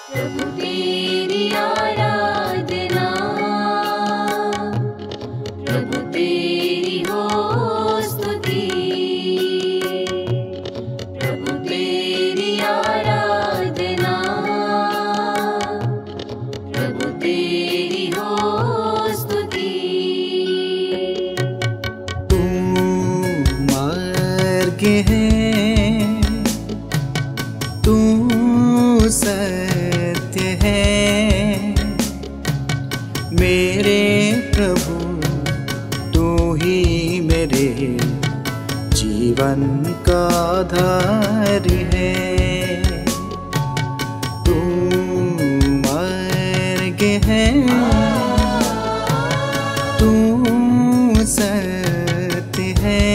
प्रभु तेरी आराधना, प्रभु तेरी हो स्तुति, प्रभु तेरी आराधना, प्रभु तेरी हो स्तुति। तू मार्ग है, तू सत्य है, मेरे प्रभु तू ही मेरे जीवन का आधार है। तू मार्ग है, तू सत्य है,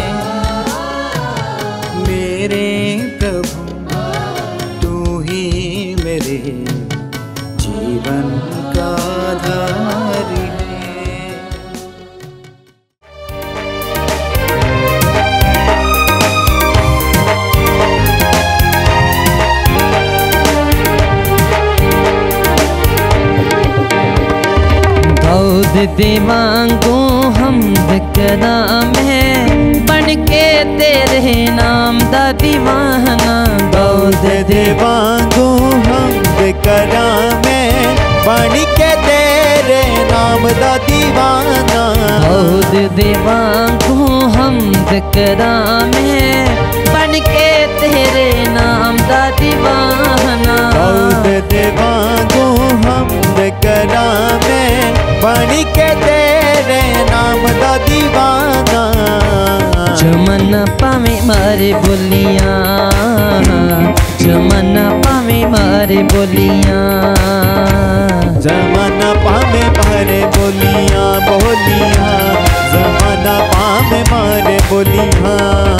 मेरे प्रभु तू ही मेरे जीवन का आधार है। दाऊद दीवांगो हमद कलाम है, बन के तेरे नाम दा दीवाना। दाऊद दीवांगो हमद कलाम है, बन के तेरे नाम दा दीवाना। दाऊद दीवांगो हमद कलाम है, बन के तेरे नाम दा दीवाना। दाऊद दीवांगो हमद कलाम है, बन के तेरे नाम दा दीवाना। जमना पावे मारे बोलियां, जमना पावे मारे बोलियां, जमाना पामे मारे बोलियां बोलियां, जमाना पामे मारे बोलियां।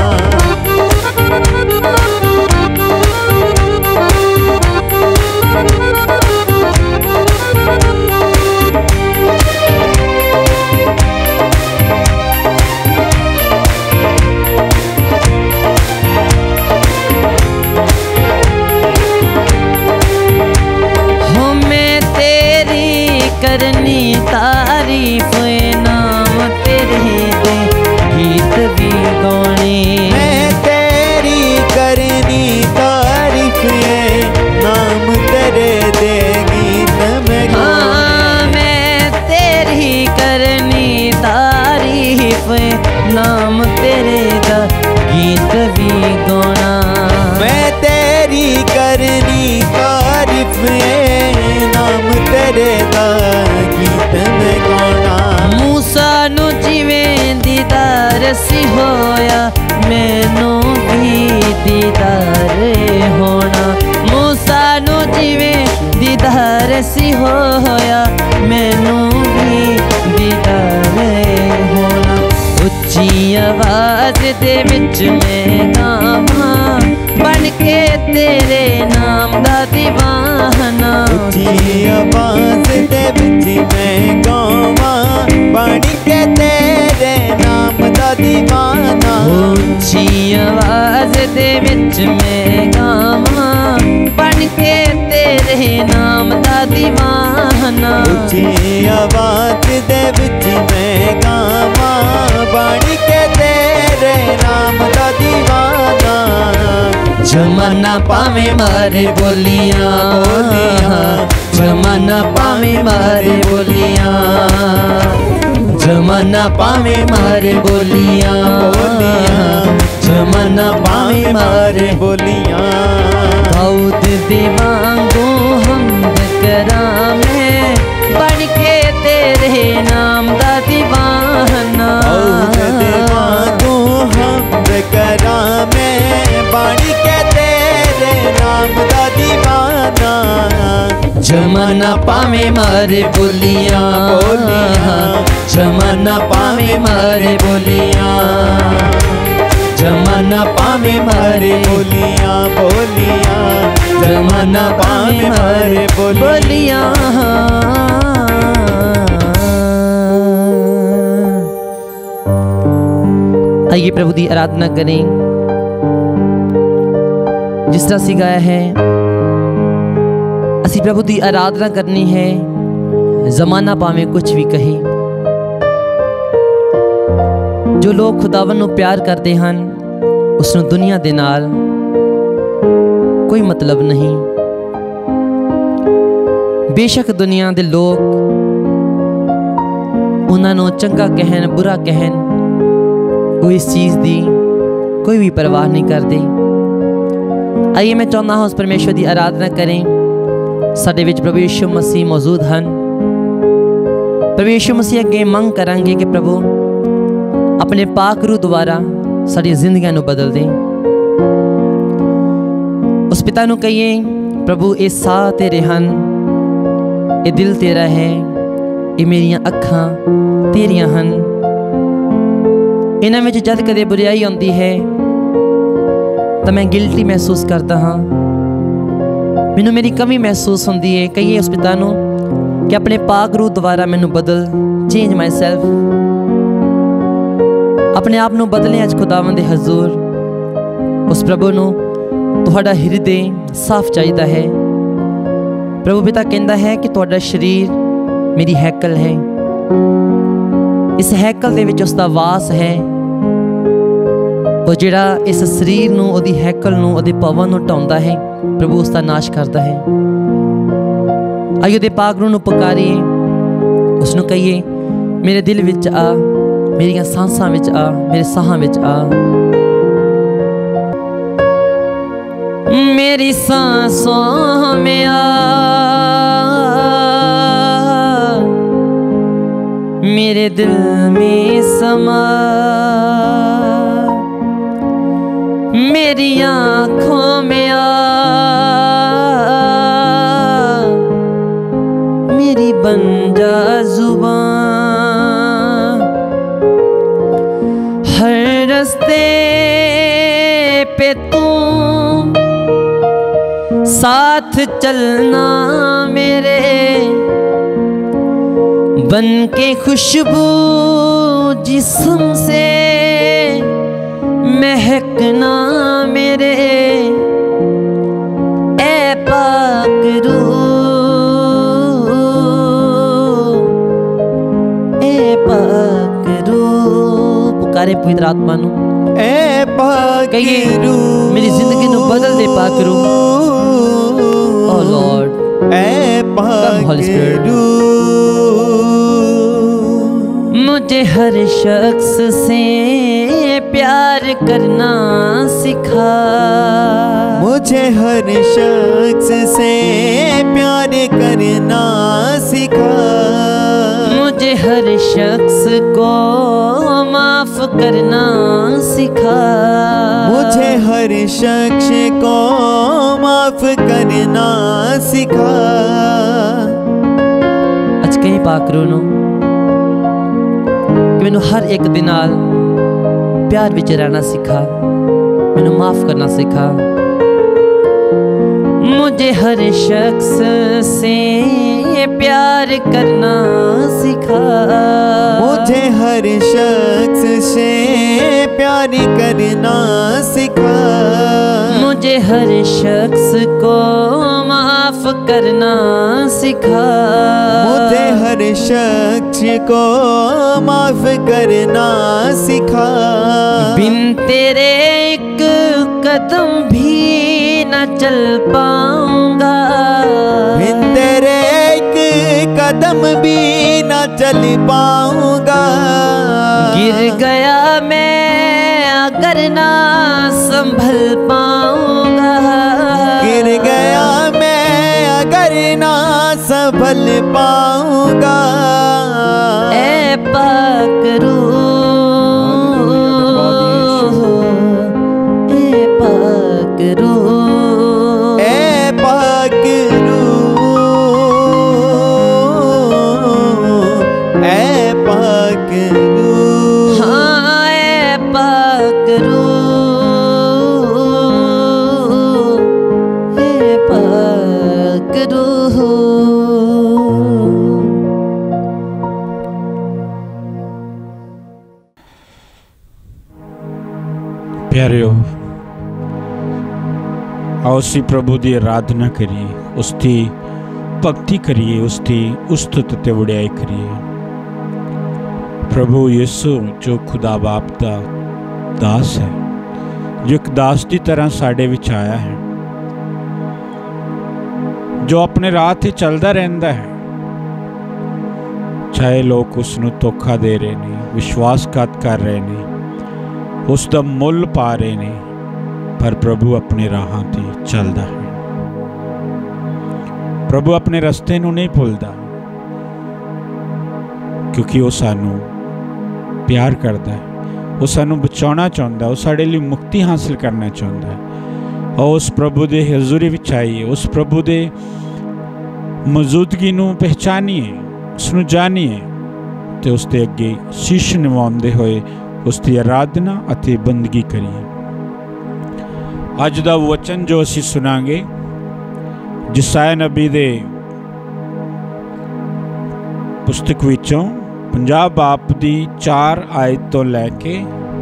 करनी तारीफ नाम तेरे दे गीत भी गाने। मैं तेरी करनी तारीफ नाम तेरे दे गीत में गाने। मैं तेरी करनी तारीफ नाम तेरे दा गीत भी गाना। मैं तेरी करनी तारीफ नाम तेरे दा गीत में गाना। मूसा नु जिवें दीदार सी होया, मैनू भी दीदार होना। मूसा नु जिवें दीदार सी होया, मैनू भी दीदार होना। उच्ची आवाज दे विच मैं गावां, बन के तेरे नाम दा दीवाना। उच्ची आवाज दे विच मैं गावां, बन के तेरे नाम दा दीवाना। ऊंची आवाज दे विच मैं गावां, बन के तेरे नाम दा दीवाना। उच्ची आवाज दे विच मैं गावां, बन के तेरे नाम दा दीवाना। जमाना पावे मारे बोलियां बोलियां, जमाना पावे मारे बोलियां, जमाना पावे मारे बोलियां बोलियां, जमाना पावे मारे बोलियां। दाऊद दीवांगो हमद कराम है, बन के तेरे नाम दा दीवाना। दाऊद दीवांगो हमद कराम है, बन के तेरे नाम दा दीवाना। जमाना पावे मारे बोलियां बोलियां, जमाना पावे मारे बोलियां, जमाना पावे मारे बोलियां बोलियां, जमाना पावे मारे बोलियां। आइए प्रभु दी आराधना करें। जिस तरह से गाया है, ਅਸੀਂ ਪ੍ਰਭੂ ਦੀ ਆਰਾਧਨਾ ਕਰਨੀ ਹੈ। ਜ਼ਮਾਨਾ ਭਾਵੇਂ ਕੁਝ ਵੀ ਕਹੇ, ਜੋ ਲੋਕ ਖੁਦਾਵੰਦ ਨੂੰ ਪਿਆਰ ਕਰਦੇ ਹਨ ਉਸ ਨੂੰ ਦੁਨੀਆ ਦੇ ਨਾਲ ਕੋਈ ਮਤਲਬ ਨਹੀਂ। ਬੇਸ਼ੱਕ ਦੁਨੀਆ ਦੇ ਲੋਕ ਉਹਨਾਂ ਨੂੰ ਚੰਗਾ ਕਹਿਣ ਬੁਰਾ ਕਹਿਣ, ਉਹ ਇਸ ਚੀਜ਼ ਦੀ ਕੋਈ ਵੀ परवाह नहीं करते। आइए मैं चाहता हूँ उस परमेश्वर की आराधना करें। साडे विच प्रभु यीशु मसीह मौजूद हैं। प्रभु यीशु मसीह अगे मंग करांगे कि प्रभु अपने पाक रूह द्वारा साडी जिंदगियां नूं बदल दें। उस पिता नूं कहिए प्रभु ये साह तेरे हन, ये दिल तेरा है, ये मेरियां अखां तेरियां हन। इन्हां विच जद कदे बुराई आउंदी है तो मैं गिल्टी महसूस करता हाँ, मैनू मेरी कमी महसूस होती है। कहिए उस पिता नूं कि अपने पाक रूह द्वारा मैनू बदल, चेंज माई सैल्फ। अपने आप नूं बदलें अज खुदावंद दे हजूर। उस प्रभु नूं तुहाडा हिरदे साफ चाहिदा है। प्रभु पिता कहता है कि तुहाडा शरीर मेरी हैकल है, इस हैकल दे विच उसदा वास है। और जिहड़ा इस शरीर नूं, उहदी हैकल नूं, उहदे भवन नूं ढाउंदा है, प्रभु उसका नाश करता है। आइए उहदे पाक रूह नूं पुकारिए, उसनूं कहिए मेरे दिल विच आ, मेरियां सांसां विच आ, मेरे साहां विच आ। मेरी सांसों में आ, मेरे दिल में समा, मेरी आँखों में आ, मेरी बन जा जुबान। हर रास्ते पे तू साथ चलना मेरे, बन के खुशबू जिस्म से महकना मेरे। ए पाक रूह, ए पाक रूह। पुकारे पवित्र आत्मा नू, ए पाक कहिए रूह, मेरी जिंदगी नू बदल दे पाक रूह। ओ लॉर्ड, ए पाक Holy Spirit। रूह। मुझे हर शख्स से प्यार करना सिखा, मुझे हर शख्स से प्यार करना सिखा। मुझे हर शख्स को माफ करना सिखा। मुझे हर शख्स को माफ करना सिखा। अज कहीं पाक रूह नूं कि मैनू हर एक दे नाल प्यार विच रहना सिखा, मैनू माफ करना सिखा। मुझे हर शख्स से प्यार करना सिखा। मुझे हर शख्स से प्यार करना सिखा। मुझे हर शख्स को माफ करना सिखा। मुझे हर शख्स को माफ करना सिखा। बिन तेरे एक कदम भी न चल पाऊंगा। बिन तेरे एक कदम भी न चल पाऊंगा। गिर गया मैं अगर ना संभल पाऊंगा। गिर गया मैं अगर ना संभल पाऊंगा। ए पाक रूह, ए पाक रूह, ए पाक रूह, ए पाक रूह। हाँ ए पाक रूह, ए पाक रूह। प्यारियो, आओ सी प्रभु की आराधना करिए, उसकी भगती करिए, उसकी उस्तुत ते वड़ियाई करिए। प्रभु यीशु जो खुदा बाप का दास है, जो एक दास की तरह साडे विच आया है, जो अपने राह ते चलदा रहिंदा है, चाहे लोग उसनूं धोखा दे रहे ने, विश्वासघात कर रहे ने, उसका मुल पा रहे ने, पर प्रभु अपने राहां ते चलदा है। प्रभु अपने रस्ते नूं नहीं भुलदा, क्योंकि वो सानू प्यार करता है, वो सानू बचाना चाहता है, वो साडे लई मुक्ति हासिल करना चाहता है। और उस प्रभु दे हज़ूरी विच आइए, उस प्रभु दे मौजूदगी नूं पहचानिए, उसनूं जानिए ते उसदे अगे शीश निवाउंदे होए उसकी आराधना अते बंदगी करिए। अज दा वचन जो असीं सुनांगे जिसाया नबी दे पुस्तक विचों 50 बाप दी 4 आयत तो लैके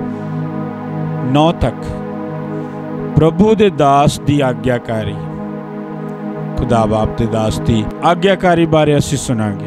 9 तक प्रभु दे दास दी आग्याकारी, खुदा बाप दे दास दी आग्याकारी बारे असीं सुनांगे।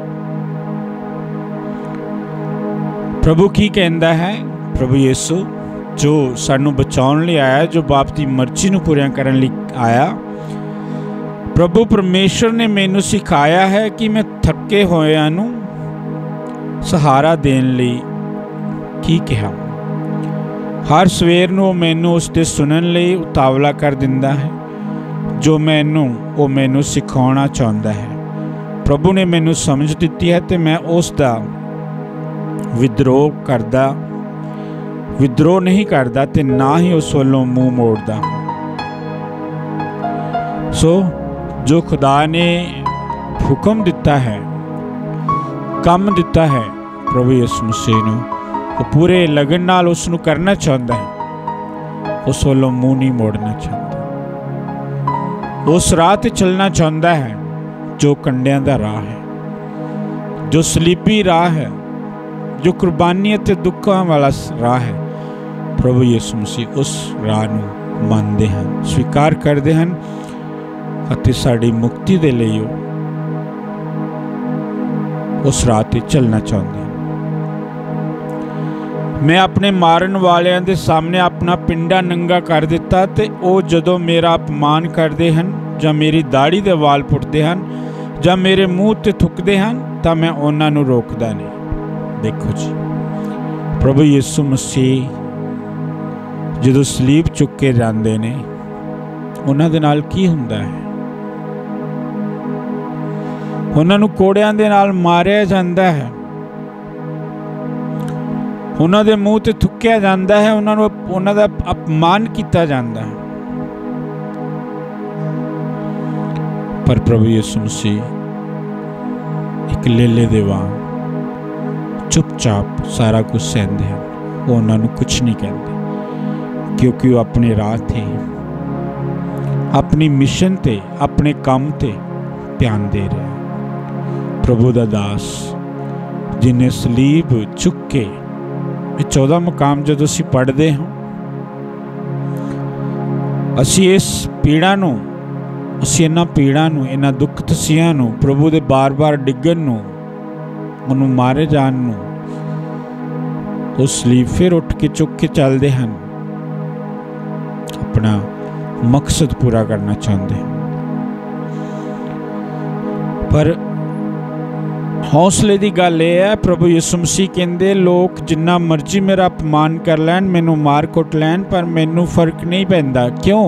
प्रभु की कहंदा है, प्रभु यीशु जो सानू बचाउण लई आया, जो बाप दी मर्जी नूं पूरा करन लई आया। प्रभु परमेश्वर ने मैनू सिखाया है कि मैं थके होया नूं सहारा देण लई की कहा। हर सवेर नूं मैनू उसदे सुनन लई उतावला कर दिंदा है, जो मैनू सिखाउणा चाहुंदा है। प्रभु ने मैनू समझ दित्ती है ते मैं उसदा विद्रोह नहीं करदा ते ना ही उस वल्लों मुंह मोड़दा। सो जो खुदा ने हुक्म दिता है, काम दिता है प्रभु यीशु मसीह नूं, वो पूरे लगन नाल उसनूं करना चाहता है, उस वल्लों मुंह नहीं मोड़ना चाहता। उस राह ते चलना चाहता है जो कंडियां दा राह है, जो सलीबी राह है, जो कुर्बानी ते दुखों वाला राह है। प्रभु यीशु मसीह उस राह नूं मनदे हन, स्वीकार करदे हन अते साडी मुक्ति दे लई उस राह ते चलना चाहुंदे हन। मैं अपने मारन वालियां दे सामने अपना पिंडा नंगा कर दिता ते ओ जदों मेरा अपमान करदे हन जां मेरी दाढ़ी दे वाल पुट्टदे हन जां मेरे मूँह ते थुकदे हन तां मैं उन्हां नूं रोकदा नहीं। देखो जी, प्रभु यीशु मसीह जदों सलीब चुक के जाते ने, उन्हां दे नाल की हुंदा है? उन्हां नूं कोड़ियां दे नाल मारिया जांदा है, उन्हां दे मूँह ते थुक्किया जांदा है, उन्हां दा अपमान किया जांदा है। पर प्रभु यीशु मसीह एक लेले दे वांग चुपचाप सारा कुछ सहंदे हैं, वो उन्होंने कुछ नहीं कहते, क्योंकि वो अपने राह थे, अपनी मिशन ते, अपने काम ते ध्यान दे रहे हैं। प्रभु दा दास जिन्हें सलीब चुक के 14 मुकाम जो असीं पढ़ते हैं, असीं इस पीड़ा नूं, असीं इन्हां पीड़ा नूं, इन्हां दुख तसियां नूं, प्रभु दे बार बार डिग्गण नूं, उन्हों मारे जान नूं, तो सलीब फिर उठ के चुक के चलते हैं, अपना मकसद पूरा करना चाहते हैं। पर हौसले की गल यह है, प्रभु यीशु मसीह कहते लोग जिन्ना मर्जी मेरा अपमान कर लैन, मैनू मार कुट लैन, पर मैनू फर्क नहीं पैंदा। क्यों?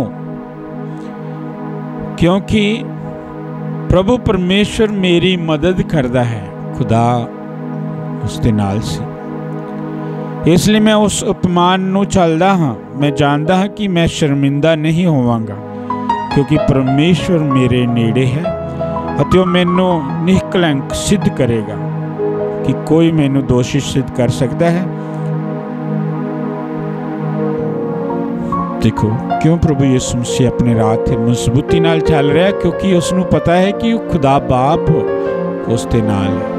क्योंकि प्रभु परमेश्वर मेरी मदद करता है, खुदा उसके नाल सी, इसलिए मैं उस अपमान नूं चलदा हाँ। मैं जानता हाँ कि मैं शर्मिंदा नहीं होवांगा, क्योंकि परमेश्वर मेरे नेड़े है अते वो मैनू निष्कलंक सिद्ध करेगा कि कोई मैनू दोषी सिद्ध कर सकता है। देखो क्यों प्रभु यीशु मसीह अपने राह ते मजबूती नाल चल रहा है, क्योंकि उसनू पता है कि खुदा बाप उसके नाल है,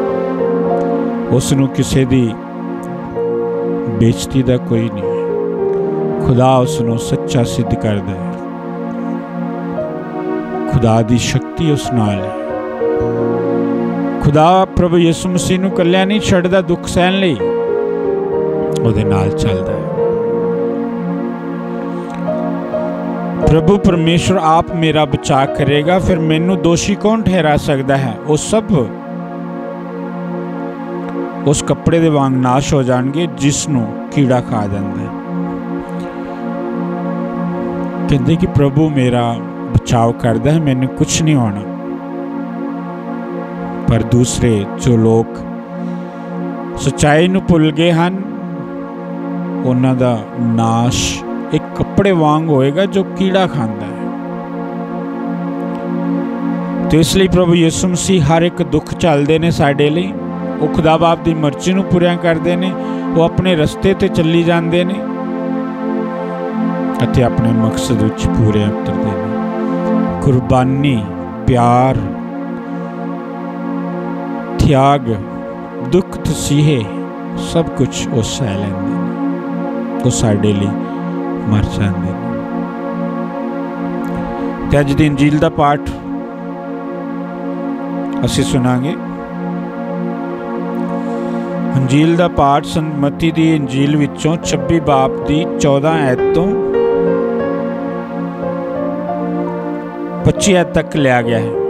उसनू किसी दी बेइज्जती दा कोई नहीं है। खुदा उसनू सच्चा सिद्ध करदा है, खुदा दी शक्ति उस नाल है। खुदा प्रभु यीशु मसीह नूं कल्लिया नहीं छड्डदा दुख सहन लई, उहदे नाल चलदा है। प्रभु परमेश्वर आप मेरा बचा करेगा, फिर मैनू दोषी कौन ठहरा सकता है। वो सब उस कपड़े दे वांग नाश हो जाएंगे जिसनों कीड़ा खा जाता है। कहते कि प्रभु मेरा बचाव करता है, मैंने कुछ नहीं होना। पर दूसरे जो लोग सच्चाई नूं भुल गए हैं, उन्हां दा नाश एक कपड़े वांग होएगा जो कीड़ा खांदा है। तो इसलिए प्रभु यीशु मसीह हर एक दुख झलदे ने साडे लई। वो खुदा बाप दी मर्जी नूं पूरा करदे ने, वो अपने रस्ते ते चली जांदे ने अते अपने मकसद विच पूरे उतरदे ने। कुर्बानी, प्यार, त्याग, दुख तसीहे सब कुछ वो सह लैंदे ने, वो साडे लई मर जांदे ने। ते अज दी इंजील दा पाठ असीं सुनांगे। अंजील दा पाठ संत मत्ती दी इंजील विचों 26 बाब दी 14 आयत तो 25 आयत तक लिया गया है,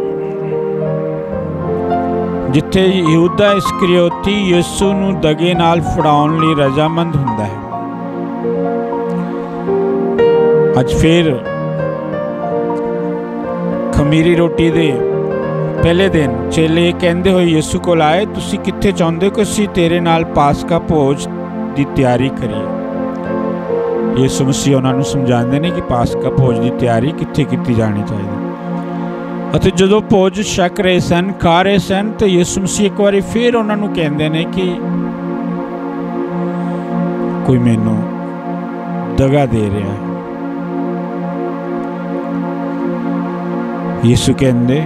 जिथे यहूदा इस्करियोती यीशु नूं दगे नाल फड़ाउण लई रजामंद हुंदा है। अज फिर खमीरी रोटी दे पहले दिन चेले कहते हुए यीशु कोल आए, तुसी कित्थे चाहुंदे हो कि असीं तेरे नाल पासका भोज की तैयारी करिए। यीशु मसीह उन्हां नूं समझाते हैं कि पासका भोज की तैयारी कित्थे कीती जानी चाहिए। अते जदों भोज छक रहे सन, खा रहे सन, तो यीशु मसीह एक बार फिर उन्हां नूं कहंदे ने कि कोई मैनूं दगा दे रहा है। यीशु कहंदे,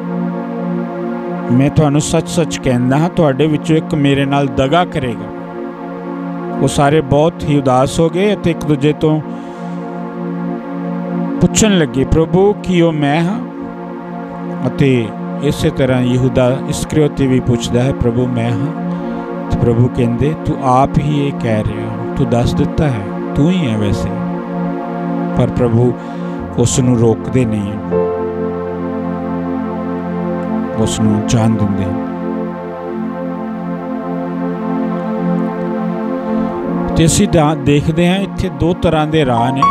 मैं तुहानूं सच सच कहना हाँ, तुहाडे विचों एक मेरे नाल दगा करेगा। वो सारे बहुत ही उदास हो गए अते एक दूजे तो पुछन लगे, प्रभु की वो मैं हाँ? अते इसे तरह यहूदा इस्करियोती भी पूछता है, प्रभु मैं हाँ? तो प्रभु कहंदे, तू आप ही ये कह रहा हो, तू दस दिता है, तू ही है वैसे। पर प्रभु उसनूं रोकदे नहीं है, उसनूं जान दिंदे। ते असीं देखते हैं इत्थे दो तरह के राह ने।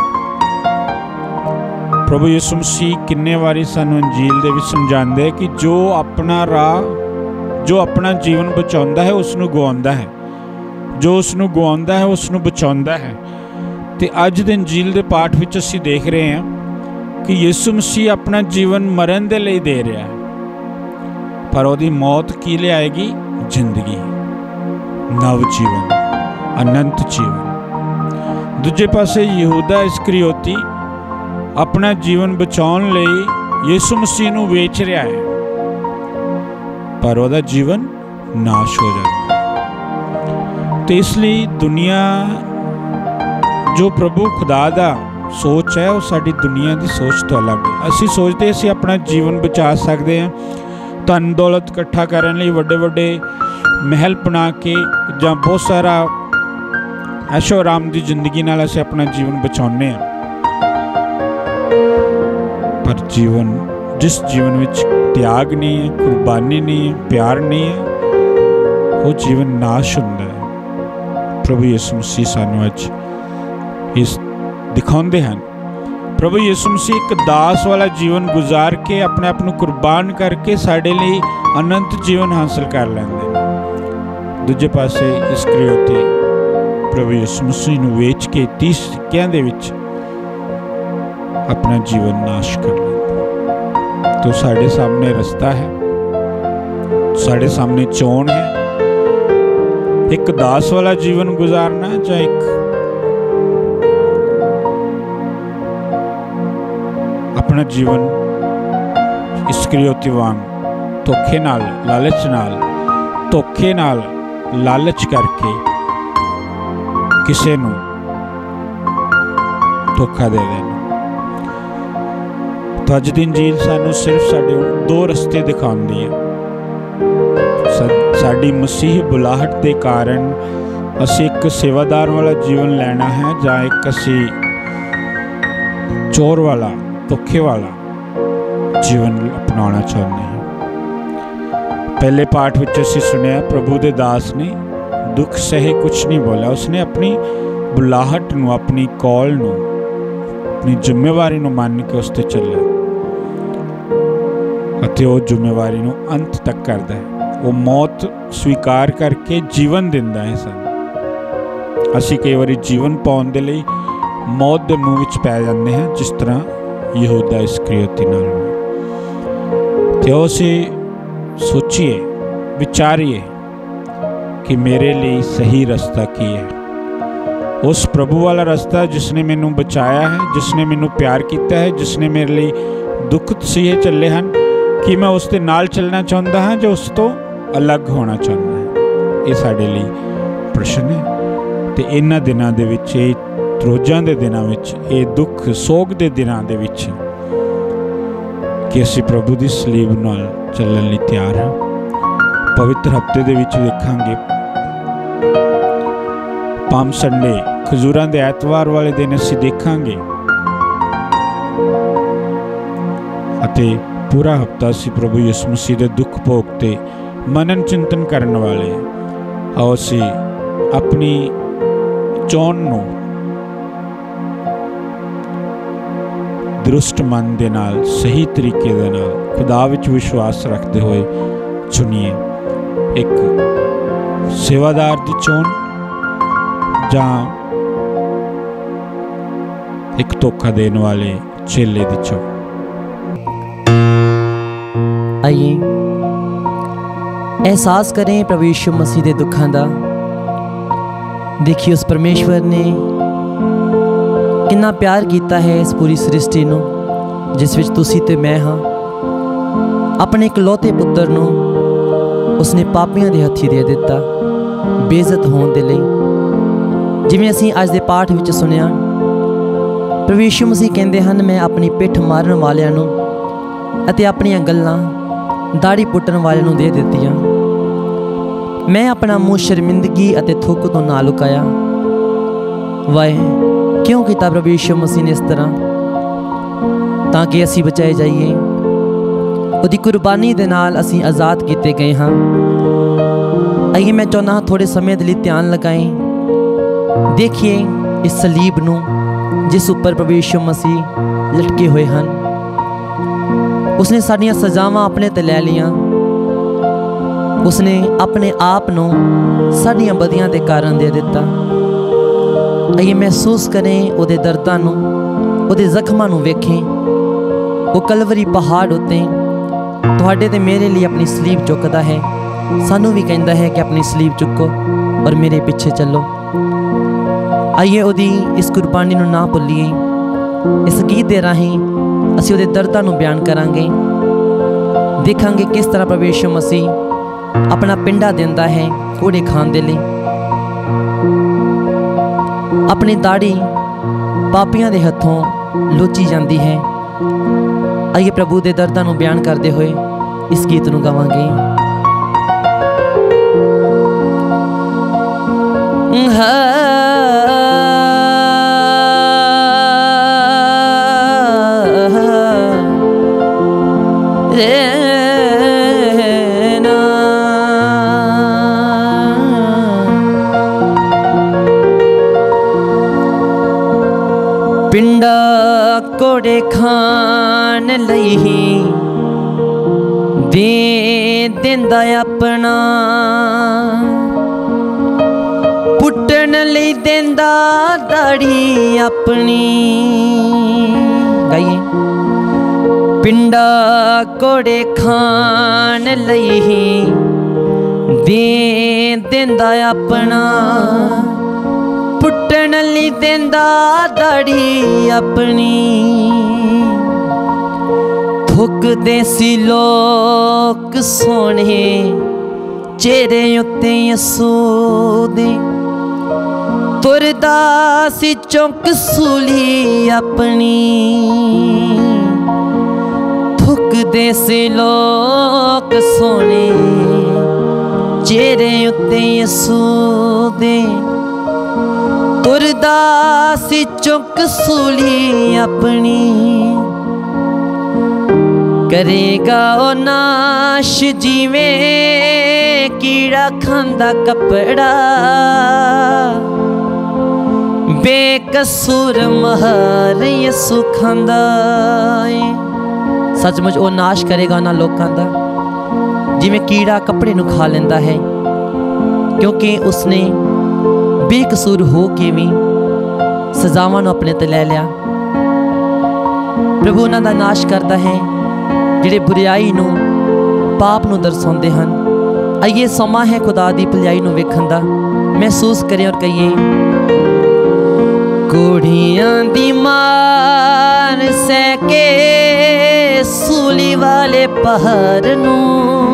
प्रभु यीशु मसीह किन्ने वारी सानूं अंजील दे विच समझांदे है कि जो अपना राह, जो अपना जीवन बचाउंदा है उसनूं गवाउंदा है, जो उसनूं गवाउंदा है उसनूं बचाउंदा है। ते अज दे अंजील दे पाठ विच असीं देख रहे हैं कि यीशु मसीह अपना जीवन मरण दे लई दे रहा है, पर ਉਹਦੀ मौत की लियाएगी? जिंदगी, नव जीवन, अनंत जीवन। दूजे पासे यहूदा इस्करियोती अपना जीवन बचाउण लई यीशु मसीह नूं वेच रहा है, पर ਉਹਦਾ जीवन नाश हो जाता। तो इसलिए दुनिया जो प्रभु खुदा दा सोच है, वो साडी दुनिया की सोच तो अलग है। असीं सोचते असीं अपना जीवन बचा सकते हैं, धन दौलत इकट्ठा करने लई वड्डे वड्डे महल बना के जां बहुत सारा ऐशो आराम की जिंदगी नाल असीं अपना जीवन बचाउने हैं। पर जीवन, जिस जीवन विच त्याग नहीं है, कुर्बानी नहीं है, प्यार नहीं है, वो जीवन नाश हुंदा है। प्रभु यीशु मसीह सानूं अज इस दिखाउंदे हन। प्रभु यीशु मसीह एक दास वाला जीवन गुजार के अपने आप को कुर्बान करके साडे लिए अनंत जीवन हासिल कर लेंदे। दूजे पासे इस्करियोती प्रभु यीशु मसीह नूं वेच के 30 सिक्कियां दे विच अपना जीवन नाश कर लेंदा। तो साडे सामने रास्ता है, साडे सामने चोण है, एक दास वाला जीवन गुजारना या एक अपना जीवन इस्करियोती वांग धोखे नाल, लालच करके किसे नूं धोखा दे देना। तो अज दी इंजील सानू सिर्फ साडे दो रस्ते दिखाउंदी है। साडी मसीह बुलाहट के कारण असी एक सेवादार वाला जीवन लेना है जां एक असी चोर वाला धोखे वाला जीवन अपनाना चाहते हैं। पहले पाठ विच असी सुनिया प्रभु दे दास ने दुख सहे कुछ नहीं बोला। उसने अपनी बुलाहट नूं, अपनी कॉल नूं, अपनी जिम्मेवारी नूं मान के उस ते चलिया अते वो जिम्मेवारी नूं अंत तक करदा है। वो मौत स्वीकार करके जीवन दिंदा है सानूं। असी कई बारी जीवन पाउण दे लई मौत दे मुंह विच पै जांदे हैं, जिस तरह यहूदा इस्करियोती नाल होया। ते असी सोचिए, विचारिए कि मेरे लिए सही रास्ता की है। उस प्रभु वाला रास्ता जिसने मैनू बचाया है, जिसने मैनू प्यार किया है, जिसने मेरे लिए दुख सहे चले हैं, कि मैं उसके नाल चलना चाहता हाँ जो उस तो अलग होना चाहता है। ये साडे लिए प्रश्न है। तो इन्हां दिनां दे विच, रोज़ां दे दिनां विच, ये दुख सोग दे दिनां दे विच कि असी प्रभु की सलीब नाल चलण लई तैयार हाँ। पवित्र हफ्ते दे विच वेखांगे पाम संडे, खजूरां दे ऐतवार वाले दिन असी देखांगे अते पूरा हफ्ता असी प्रभु यीशु मसीह दे दुख भोग ते मनन चिंतन करने वाले। आओ असी अपनी चोन नूं दरुस्त मन दे नाल, सही तरीके दे नाल, खुदा विच विश्वास रखते हुए चुनिए। एक सेवादार दी चोन जां एक धोखा देने वाले चेले दी चोन। आइए एहसास करें प्रभु यीशु मसीह दे दुखां दा। देखिए उस परमेश्वर ने कितना प्यार किया है इस पूरी सृष्टि नूं, जिस विच तुसी ते मैं हाँ। अपने इकलौते पुत्र नूं उसने पापियां दे हत्थी दे दिता, बेइज्जत होने दे लई। जिवें असीं अज दे पाठ विच सुनिया, प्रभु यीशु मसीह कहंदे हन, मैं अपनी पिठ मारन वालियां नूं अते अपनियां गल्लां दाढ़ी पुट्टण वालियां नूं दे दित्तियां। मैं अपना मुँह शर्मिंदगी अते थुक तो ना लुकाया। वाए क्यों किया प्रभु यीशु मसीह ने इस तरह, ताकि असी बचाए जाइए। उहदी कुर्बानी दे नाल असी आज़ाद किए गए हाँ। आइए मैं चाहना हाँ थोड़े समय के लिए ध्यान लगाएं। देखिए इस सलीब नूं जिस उपर प्रभु यीशु मसीह लटके हुए हैं। उसने साड़ियाँ सजावां अपने ते लै लियां। उसने अपने आप नूं साड़ियाँ बदियां दे कारण दे दिता। आइए महसूस करें उहदे दर्दां नूं, उहदे जख्मां नूं वेखें। वो कलवरी पहाड़ उत्ते तुहाडे ते मेरे लिए अपनी सलीब चुकदा है। सानू भी कहता है कि अपनी सलीब चुको और मेरे पीछे चलो। आइए उहदी इस कुर्बानी नूं ना भुल्लीए। इस गीत दे राहीं असीं उहदे दर्दां नूं बयान करांगे। देखांगे किस तरह प्रभु यीशु मसीह अपना पिंडा देंदा है कोड़े खाण दे लई। अपनी दाढ़ी पापियां दे हथों लोची जाती है। आइए प्रभु दे दर्दां नूं बयान करते हुए इस गीत नूं गावांगे। पिंडा कोड़े खान लई दे देंदा अपना, पुट्टन लई देंदा दाढ़ी अपनी। गाइए पिंडा कोड़े खान लई दे देंदा अपना, पुट्टन लई देंदा दाढ़ी अपनी। थुक देसी लोक सोने चेहरे उत्ते यसू दे, तुरदा सी चौंक सूली अपनी। मुकदे से लोक सोने चेहरे उत्ते यसू दे तुरदा सी चुक सूली अपनी करेगा ओ नाश जिवें कीड़ा खांदा कपड़ा बेकसूर महार यसू खांदा है। सचमुच वो नाश करेगा ना लोकां दा जिवें कीड़ा कपड़े नूं खा लेंदा है, क्योंकि उसने बेकसूर हो के भी सजावां नूं अपने ते लै लिया। प्रभु उन्हां दा नाश करता है जिहड़े बुराई नूं पाप नूं दर्शाउंदे हन। आइए समा है खुदा दी भलाई नूं वेखण दा, महसूस करें और कहिए कोड़ियां दी मार सैके सूली वाले पहाड़ नूं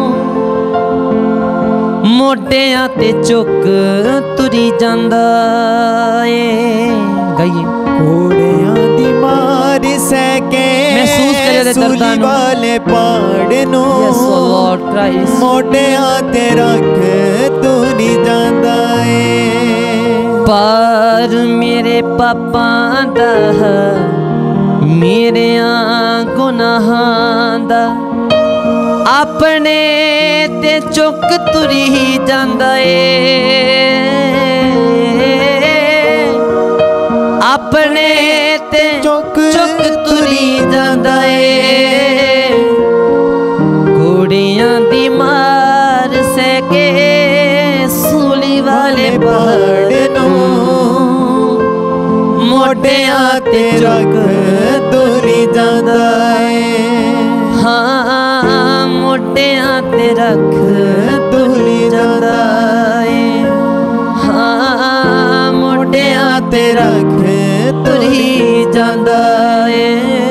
मोटियां ते चुक तुरी जांदा ए। गाइए कोड़ियां दी मार सैके महसूस करे दे सूली दर्दां नूं। वाले पहाड़ नूं Yes, O Lord Christ। मोटियां ते रख तुरी जांदा ए। पर मेरे पापां दा मेरे गुनाहां दा अपने ते चुक तुरी जांदा ए, अपने ते चुक तुरी जांदा ए। घोड़ियां दी मार सैके सूली वाले पहाड़ मोटियां ते चुक तुरी जांदा ए। हाँ मोटियां ते रख तुरी जांदा ए। हाँ मोटियां ते रख तुरी जांदा ए।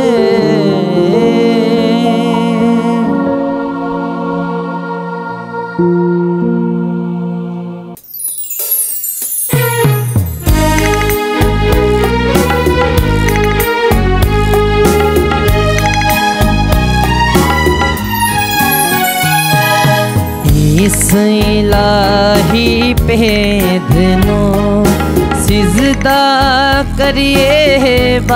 इस इलाही भेद नो सिजदा करिए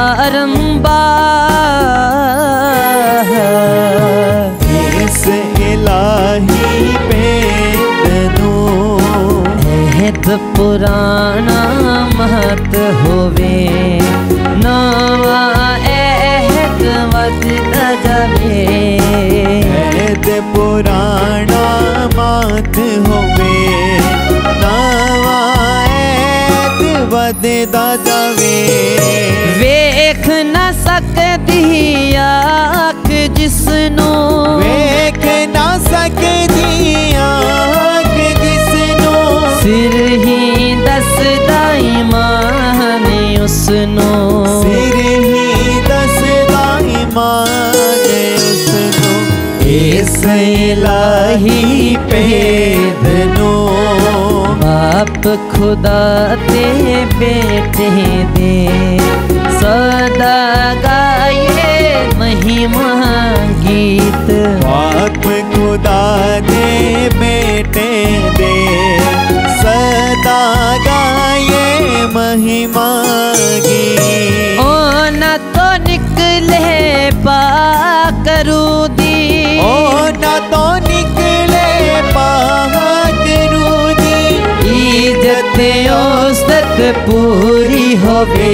बारंबार। इस इलाही भेद नो अहद पुराना महत होवे नवा अहद वधदा जावे। अहद पुराना मात होवे नवा अहद वधदा जावे। वेख न सकदी आँख जिसनू वेख ना सकदी आँख जिसनू सिर ही दसदा ईमान उसनू। सिर ही दसदा ईमान उसनू। इस इलाही भेद नू बाप खुदा ते बेटे दे सदा गाये महिमा गीत। बाप खुदा दे बेटे दे सदा गाये महिमा गीत। ओ न तो निकले पाकरू दी ओ न तो निकले पाकरू दी। इज्जत औसत पूरी होवे।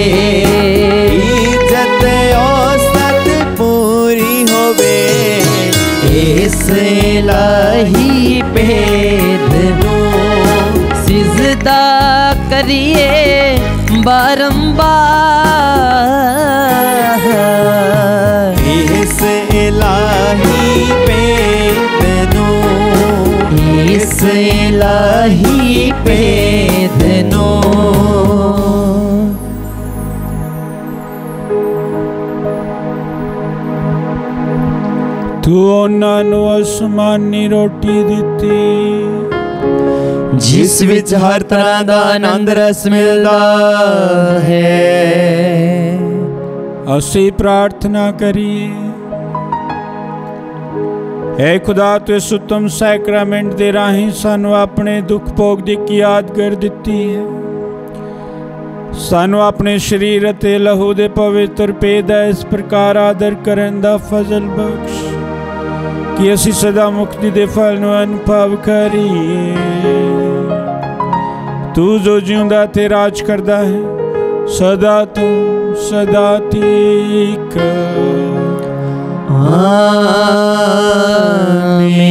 इज्जत औसत पूरी होवे। इस इलाही भेद नू सिजदा करिए बारंबार। इस इलाही भेद नू इस इलाही भेद नू। तू ਉਹਨਾਂ ਨੂੰ ਅਸਮਾਨੀ ਰੋਟੀ ਦਿੱਤੀ जिस विच हर तरह दा आनंद रस मिलदा है। ਅਸੀਂ ਪ੍ਰਾਰਥਨਾ ਕਰੀਏ है खुदा तू इस उत्तम सैक्रामेंट दे राही सानू अपने दुख भोग दी की याद कर दिती है। सानू अपने शरीर अते लहू दे पवित्र पेद दा इस प्रकार आदर करन दा फजल बख्श कि असी सदा मुक्ति दे फल नू अनुभव करिए। तू जो जिंदा ते राज करदा है सदा तू सदा तीक। आमीन।